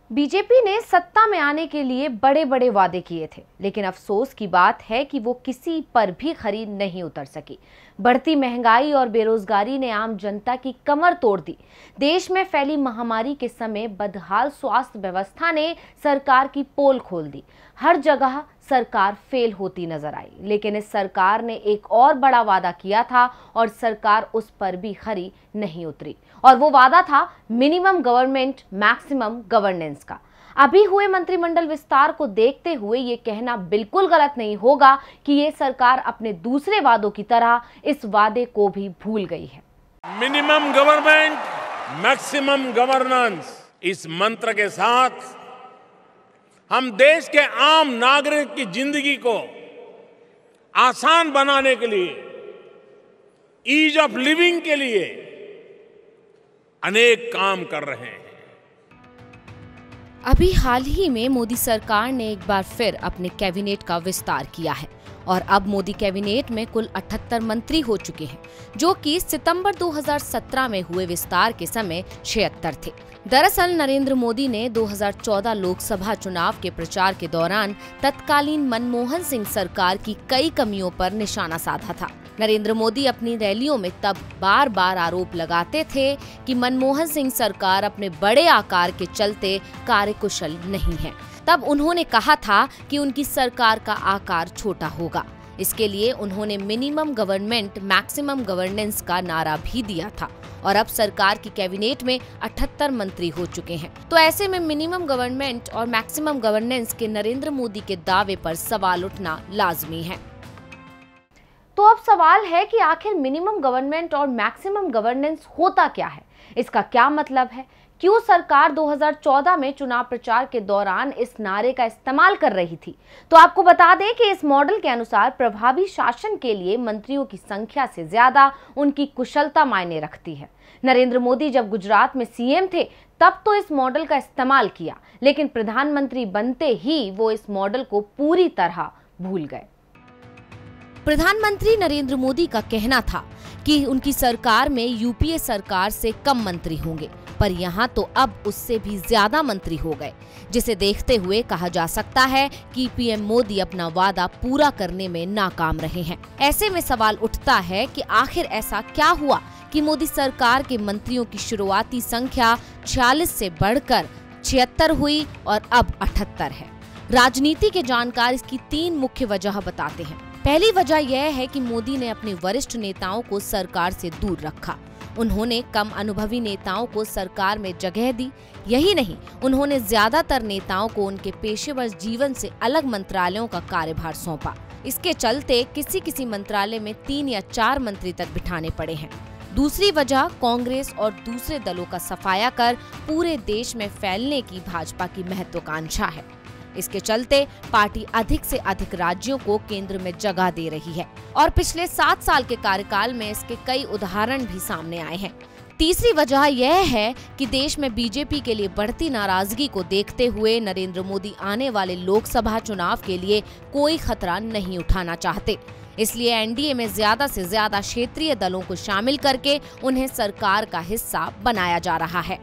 BJP ने सत्ता में आने के लिए बड़े बड़े वादे किए थे, लेकिन अफसोस की बात है कि वो किसी पर भी खरी नहीं उतर सकी। बढ़ती महंगाई और बेरोजगारी ने आम जनता की कमर तोड़ दी। देश में फैली महामारी के समय बदहाल स्वास्थ्य व्यवस्था ने सरकार की पोल खोल दी। हर जगह सरकार फेल होती नजर आई, लेकिन इस सरकार ने एक और बड़ा वादा किया था और सरकार उस पर भी खरी नहीं उतरी। और वो वादा था मिनिमम गवर्नमेंट मैक्सिमम गवर्नेंस का। अभी हुए मंत्रिमंडल विस्तार को देखते हुए ये कहना बिल्कुल गलत नहीं होगा कि ये सरकार अपने दूसरे वादों की तरह इस वादे को भी भूल गई है। मिनिमम गवर्नमेंट मैक्सिमम गवर्नेंस, इस मंत्र के साथ हम देश के आम नागरिक की जिंदगी को आसान बनाने के लिए, ईज ऑफ लिविंग के लिए अनेक काम कर रहे हैं। अभी हाल ही में मोदी सरकार ने एक बार फिर अपने कैबिनेट का विस्तार किया है और अब मोदी कैबिनेट में कुल 78 मंत्री हो चुके हैं, जो कि सितंबर 2017 में हुए विस्तार के समय 76 थे। दरअसल नरेंद्र मोदी ने 2014 लोकसभा चुनाव के प्रचार के दौरान तत्कालीन मनमोहन सिंह सरकार की कई कमियों पर निशाना साधा था। नरेंद्र मोदी अपनी रैलियों में तब बार बार आरोप लगाते थे कि मनमोहन सिंह सरकार अपने बड़े आकार के चलते कार्यकुशल नहीं है। तब उन्होंने कहा था कि उनकी सरकार का आकार छोटा होगा। इसके लिए उन्होंने मिनिमम गवर्नमेंट मैक्सिमम गवर्नेंस का नारा भी दिया था और अब सरकार की कैबिनेट में 78 मंत्री हो चुके हैं। तो ऐसे में मिनिमम गवर्नमेंट और मैक्सिमम गवर्नेंस के नरेंद्र मोदी के दावे पर सवाल उठना लाजमी है। तो अब सवाल है कि आखिर मिनिमम गवर्नमेंट और मैक्सिमम गवर्नेंस होता क्या है, इसका क्या मतलब है, क्यों सरकार 2014 में चुनाव प्रचार के दौरान इस नारे का इस्तेमाल कर रही थी। तो आपको बता दें कि इस मॉडल के अनुसार प्रभावी शासन के लिए मंत्रियों की संख्या से ज्यादा उनकी कुशलता मायने रखती है। नरेंद्र मोदी जब गुजरात में सीएम थे तब तो इस मॉडल का इस्तेमाल किया, लेकिन प्रधानमंत्री बनते ही वो इस मॉडल को पूरी तरह भूल गए। प्रधानमंत्री नरेंद्र मोदी का कहना था कि उनकी सरकार में यूपीए सरकार से कम मंत्री होंगे, पर यहाँ तो अब उससे भी ज्यादा मंत्री हो गए, जिसे देखते हुए कहा जा सकता है कि पीएम मोदी अपना वादा पूरा करने में नाकाम रहे हैं। ऐसे में सवाल उठता है कि आखिर ऐसा क्या हुआ कि मोदी सरकार के मंत्रियों की शुरुआती संख्या 46 से बढ़कर 76 हुई और अब 78 है। राजनीति के जानकार इसकी 3 मुख्य वजह बताते हैं। पहली वजह यह है कि मोदी ने अपने वरिष्ठ नेताओं को सरकार से दूर रखा। उन्होंने कम अनुभवी नेताओं को सरकार में जगह दी। यही नहीं, उन्होंने ज्यादातर नेताओं को उनके पेशेवर जीवन से अलग मंत्रालयों का कार्यभार सौंपा। इसके चलते किसी किसी मंत्रालय में 3 या 4 मंत्री तक बिठाने पड़े हैं। दूसरी वजह कांग्रेस और दूसरे दलों का सफाया कर पूरे देश में फैलने की भाजपा की महत्वाकांक्षा है। इसके चलते पार्टी अधिक से अधिक राज्यों को केंद्र में जगह दे रही है और पिछले 7 साल के कार्यकाल में इसके कई उदाहरण भी सामने आए हैं। तीसरी वजह यह है कि देश में बीजेपी के लिए बढ़ती नाराजगी को देखते हुए नरेंद्र मोदी आने वाले लोकसभा चुनाव के लिए कोई खतरा नहीं उठाना चाहते। इसलिए एनडीए में ज्यादा से ज्यादा क्षेत्रीय दलों को शामिल करके उन्हें सरकार का हिस्सा बनाया जा रहा है।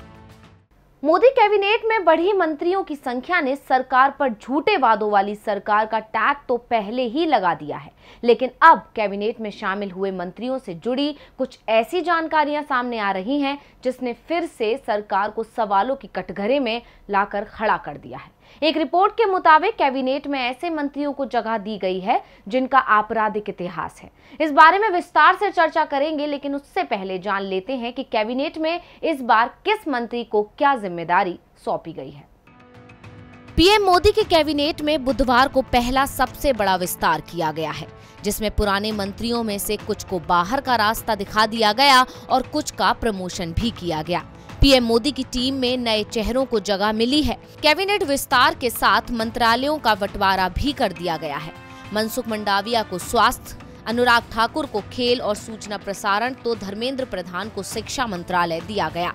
मोदी कैबिनेट में बढ़ी मंत्रियों की संख्या ने सरकार पर झूठे वादों वाली सरकार का टैग तो पहले ही लगा दिया है, लेकिन अब कैबिनेट में शामिल हुए मंत्रियों से जुड़ी कुछ ऐसी जानकारियां सामने आ रही हैं जिसने फिर से सरकार को सवालों की कटघरे में लाकर खड़ा कर दिया है। एक रिपोर्ट के मुताबिक कैबिनेट में ऐसे मंत्रियों को जगह दी गई है जिनका आपराधिक इतिहास है। इस बारे में विस्तार से चर्चा करेंगे, लेकिन उससे पहले जान लेते हैं कि कैबिनेट में इस बार किस मंत्री को क्या जिम्मेदारी सौंपी गई है। पीएम मोदी के कैबिनेट में बुधवार को पहला सबसे बड़ा विस्तार किया गया है, जिसमें पुराने मंत्रियों में से कुछ को बाहर का रास्ता दिखा दिया गया और कुछ का प्रमोशन भी किया गया। पीएम मोदी की टीम में नए चेहरों को जगह मिली है। कैबिनेट विस्तार के साथ मंत्रालयों का बंटवारा भी कर दिया गया है। मनसुख मंडाविया को स्वास्थ्य, अनुराग ठाकुर को खेल और सूचना प्रसारण तो धर्मेंद्र प्रधान को शिक्षा मंत्रालय दिया गया।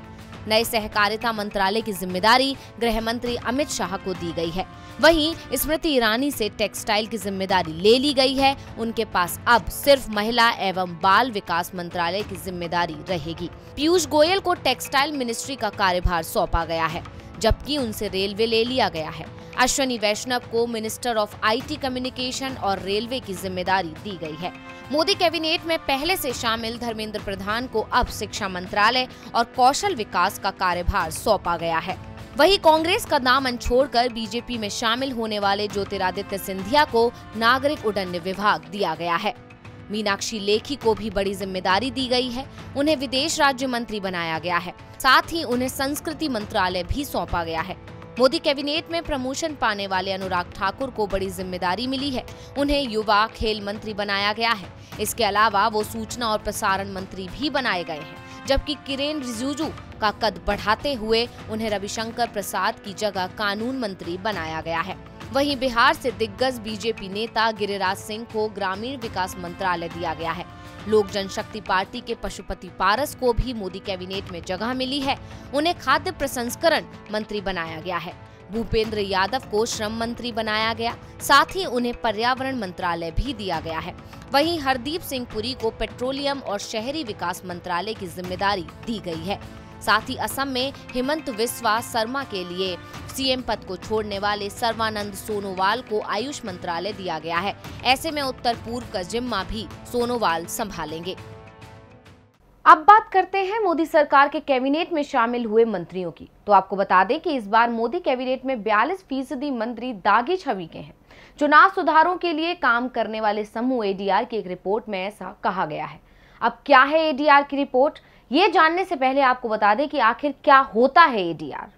नए सहकारिता मंत्रालय की जिम्मेदारी गृह मंत्री अमित शाह को दी गई है। वहीं स्मृति ईरानी से टेक्सटाइल की जिम्मेदारी ले ली गई है। उनके पास अब सिर्फ महिला एवं बाल विकास मंत्रालय की जिम्मेदारी रहेगी। पीयूष गोयल को टेक्सटाइल मिनिस्ट्री का कार्यभार सौंपा गया है, जबकि उनसे रेलवे ले लिया गया है। अश्विनी वैष्णव को मिनिस्टर ऑफ IT कम्युनिकेशन और रेलवे की जिम्मेदारी दी गई है। मोदी कैबिनेट में पहले से शामिल धर्मेंद्र प्रधान को अब शिक्षा मंत्रालय और कौशल विकास का कार्यभार सौंपा गया है। वहीं कांग्रेस का दामन छोड़कर बीजेपी में शामिल होने वाले ज्योतिरादित्य सिंधिया को नागरिक उड्डयन विभाग दिया गया है। मीनाक्षी लेखी को भी बड़ी जिम्मेदारी दी गई है। उन्हें विदेश राज्य मंत्री बनाया गया है। साथ ही उन्हें संस्कृति मंत्रालय भी सौंपा गया है। मोदी कैबिनेट में प्रमोशन पाने वाले अनुराग ठाकुर को बड़ी जिम्मेदारी मिली है। उन्हें युवा खेल मंत्री बनाया गया है। इसके अलावा वो सूचना और प्रसारण मंत्री भी बनाए गए हैं, जबकि किरेन रिजिजू का कद बढ़ाते हुए उन्हें रविशंकर प्रसाद की जगह कानून मंत्री बनाया गया है। वहीं बिहार से दिग्गज बीजेपी नेता गिरिराज सिंह को ग्रामीण विकास मंत्रालय दिया गया है। लोक जनशक्ति पार्टी के पशुपति पारस को भी मोदी कैबिनेट में जगह मिली है। उन्हें खाद्य प्रसंस्करण मंत्री बनाया गया है। भूपेंद्र यादव को श्रम मंत्री बनाया गया। साथ ही उन्हें पर्यावरण मंत्रालय भी दिया गया है। वहीं हरदीप सिंह पुरी को पेट्रोलियम और शहरी विकास मंत्रालय की जिम्मेदारी दी गई है। साथ ही असम में हिमंत बिस्वा शर्मा के लिए सीएम पद को छोड़ने वाले सर्बानंद सोनोवाल को आयुष मंत्रालय दिया गया है। ऐसे में उत्तर पूर्व का जिम्मा भी सोनोवाल संभालेंगे। अब बात करते हैं मोदी सरकार के कैबिनेट में शामिल हुए मंत्रियों की। तो आपको बता दें कि इस बार मोदी कैबिनेट में 42% मंत्री दागी छवि के हैं। चुनाव सुधारों के लिए काम करने वाले समूह ADR की एक रिपोर्ट में ऐसा कहा गया है। अब क्या है ADR की रिपोर्ट, ये जानने से पहले आपको बता दें कि आखिर क्या होता है ADR।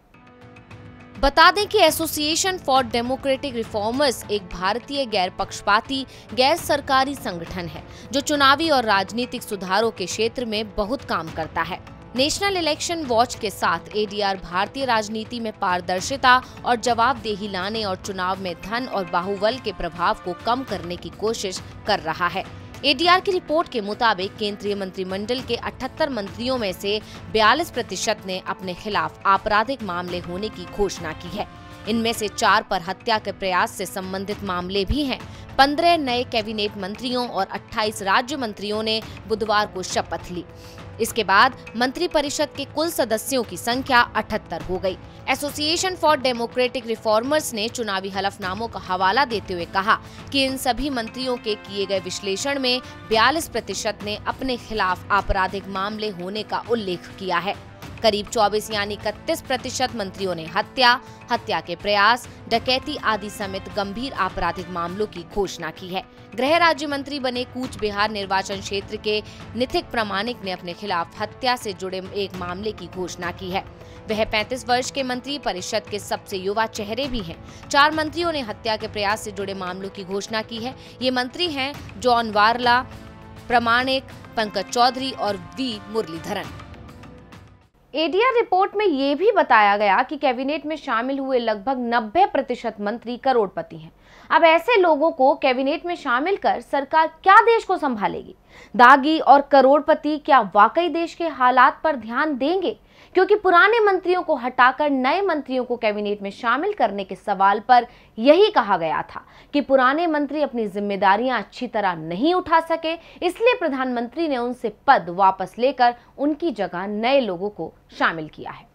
बता दें कि एसोसिएशन फॉर डेमोक्रेटिक रिफॉर्मर्स एक भारतीय गैर पक्षपाती गैर सरकारी संगठन है जो चुनावी और राजनीतिक सुधारों के क्षेत्र में बहुत काम करता है। नेशनल इलेक्शन वॉच के साथ ADR भारतीय राजनीति में पारदर्शिता और जवाबदेही लाने और चुनाव में धन और बाहुबल के प्रभाव को कम करने की कोशिश कर रहा है। ADR की रिपोर्ट के मुताबिक केंद्रीय मंत्रिमंडल के 78 मंत्रियों में से 42% ने अपने खिलाफ आपराधिक मामले होने की घोषणा की है। इनमें से 4 पर हत्या के प्रयास से संबंधित मामले भी हैं। 15 नए कैबिनेट मंत्रियों और 28 राज्य मंत्रियों ने बुधवार को शपथ ली। इसके बाद मंत्रिपरिषद के कुल सदस्यों की संख्या 78 हो गई। एसोसिएशन फॉर डेमोक्रेटिक रिफॉर्मर्स ने चुनावी हलफनामों का हवाला देते हुए कहा कि इन सभी मंत्रियों के किए गए विश्लेषण में 42% ने अपने खिलाफ आपराधिक मामले होने का उल्लेख किया है। करीब 24 यानी 31% मंत्रियों ने हत्या के प्रयास, डकैती आदि समेत गंभीर आपराधिक मामलों की घोषणा की है। गृह राज्य मंत्री बने कूच बिहार निर्वाचन क्षेत्र के निथिक प्रामाणिक ने अपने खिलाफ हत्या से जुड़े एक मामले की घोषणा की है। वह 35 वर्ष के मंत्री परिषद के सबसे युवा चेहरे भी हैं। 4 मंत्रियों ने हत्या के प्रयास से जुड़े मामलों की घोषणा की है। ये मंत्री हैं जॉन वारला, प्रामाणिक, पंकज चौधरी और वी मुरलीधरन। ADR रिपोर्ट में ये भी बताया गया कि कैबिनेट में शामिल हुए लगभग 90% मंत्री करोड़पति हैं। अब ऐसे लोगों को कैबिनेट में शामिल कर सरकार क्या देश को संभालेगी? दागी और करोड़पति क्या वाकई देश के हालात पर ध्यान देंगे? क्योंकि पुराने मंत्रियों को हटाकर नए मंत्रियों को कैबिनेट में शामिल करने के सवाल पर यही कहा गया था कि पुराने मंत्री अपनी जिम्मेदारियां अच्छी तरह नहीं उठा सके, इसलिए प्रधानमंत्री ने उनसे पद वापस लेकर उनकी जगह नए लोगों को शामिल किया है।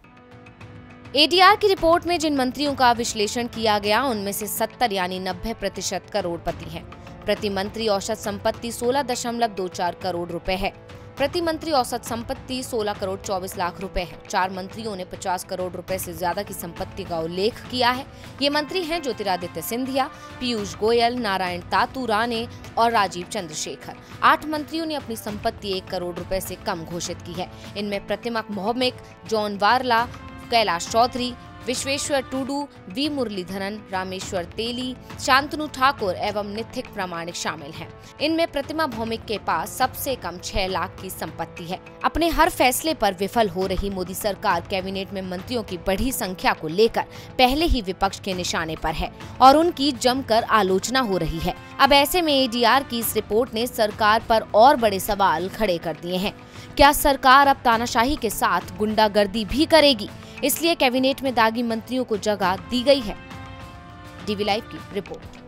ADR की रिपोर्ट में जिन मंत्रियों का विश्लेषण किया गया उनमें से 70 यानी 90% करोड़पति हैं। प्रति मंत्री औसत संपत्ति 16.24 करोड़ रुपए है। प्रति मंत्री औसत संपत्ति 16 करोड़ 24 लाख रुपए है। 4 मंत्रियों ने 50 करोड़ रुपए से ज्यादा की संपत्ति का उल्लेख किया है। ये मंत्री हैं ज्योतिरादित्य सिंधिया, पीयूष गोयल, नारायण तातू राणे और राजीव चंद्रशेखर। 8 मंत्रियों ने अपनी संपत्ति 1 करोड़ रुपए से कम घोषित की है। इनमें प्रतिमा मोहम्मद, जॉन वारला, कैलाश चौधरी, विश्वेश्वर टुडू, वी मुरलीधरन, रामेश्वर तेली, शांतनु ठाकुर एवं निथिक प्रामाणिक शामिल हैं। इनमें प्रतिमा भौमिक के पास सबसे कम 6 लाख की संपत्ति है। अपने हर फैसले पर विफल हो रही मोदी सरकार कैबिनेट में मंत्रियों की बढ़ी संख्या को लेकर पहले ही विपक्ष के निशाने पर है और उनकी जमकर आलोचना हो रही है। अब ऐसे में एडीआर की इस रिपोर्ट ने सरकार पर और बड़े सवाल खड़े कर दिए हैं। क्या सरकार अब तानाशाही के साथ गुंडागर्दी भी करेगी? इसलिए कैबिनेट में दागी मंत्रियों को जगह दी गई है। डीवी लाइव की रिपोर्ट।